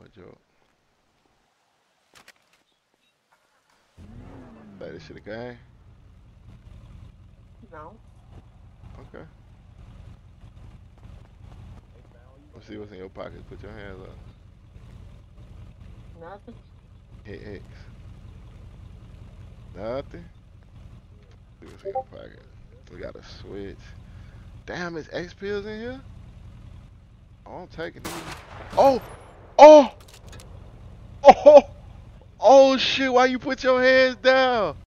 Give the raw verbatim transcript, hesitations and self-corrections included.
a joke. Play this shit a game? No. Okay. Let's see what's in your pockets. Put your hands up. Nothing. Hit X. Nothing. See what's in your pocket. We got a switch. Damn, it's X pills in here? Oh, I'm taking these. Oh! Oh! Oh! Oh shit, why you put your hands down?